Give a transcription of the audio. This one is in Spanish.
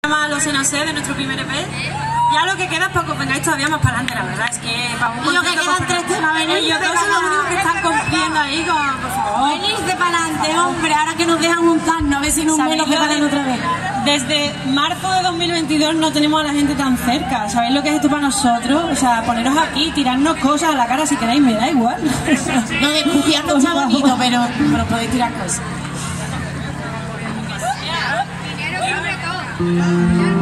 Los NOC de nuestro primer EP. Ya lo que queda es para que os vengáis todavía más para adelante, la verdad es que para un y lo que quedan 3 temas, venid ellos dos son los únicos que están cumpliendo ahí con, por favor. Venid de para adelante, hombre, ahora que nos dejan juntarnos, a ver si en un mes nos preparan otra vez. Desde marzo de 2022 no tenemos a la gente tan cerca. ¿Sabéis lo que es esto para nosotros? O sea, poneros aquí, tirarnos cosas a la cara si queréis, me da igual. No, de escupiarnos está bonito, pero podéis tirar cosas. Dinero sobre todo.